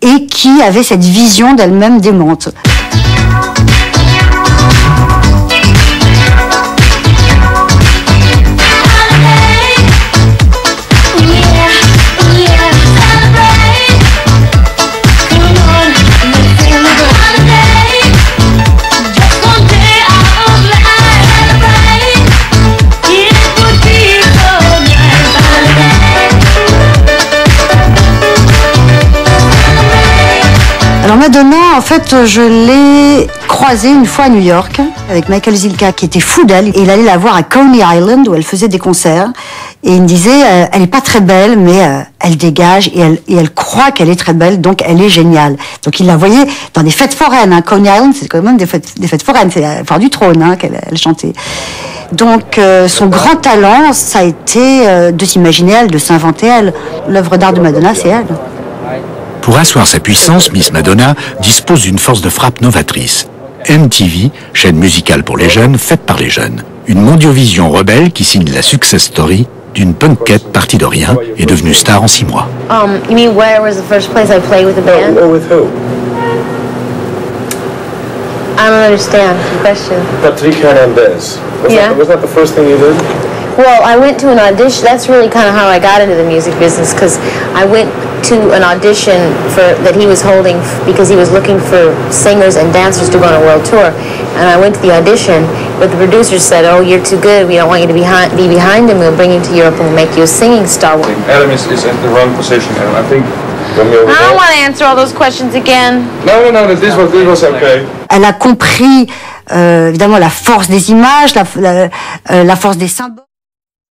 et qui avait cette vision d'elle-même démente. Alors Madonna, en fait, je l'ai croisée une fois à New York avec Michael Zilka qui était fou d'elle. Et il allait la voir à Coney Island où elle faisait des concerts. Et il me disait, elle est pas très belle, mais elle dégage et elle croit qu'elle est très belle, donc elle est géniale. Donc il la voyait dans des fêtes foraines. Hein. Coney Island, c'est quand même des fêtes foraines, c'est la foire du trône hein, qu'elle chantait. Donc son grand talent, ça a été de s'imaginer elle, de s'inventer elle. L'œuvre d'art de Madonna, c'est elle. Pour asseoir sa puissance, Miss Madonna dispose d'une force de frappe novatrice. MTV, chaîne musicale pour les jeunes, faite par les jeunes. Une mondiovision rebelle qui signe la success story d'une punkette partie de rien et devenue star en 6 mois. You mean where was the first place I played with a band? Or with who? I don't understand the question. Patrick Hernandez. Was that the first thing you did? Well, I went to an audition. That's really kind of how I got into the music business, because I went to an audition that he was holding because he was looking for singers and dancers to go on a world tour. And I went to the audition, but the producers said, "Oh, you're too good. We don't want you to be behind him. We'll bring you to Europe and we'll make you a singing star." Adam is in the wrong position, Adam. I think. I don't want to answer all those questions again. No. This was okay. Elle a compris évidemment la force des images, la force des symboles.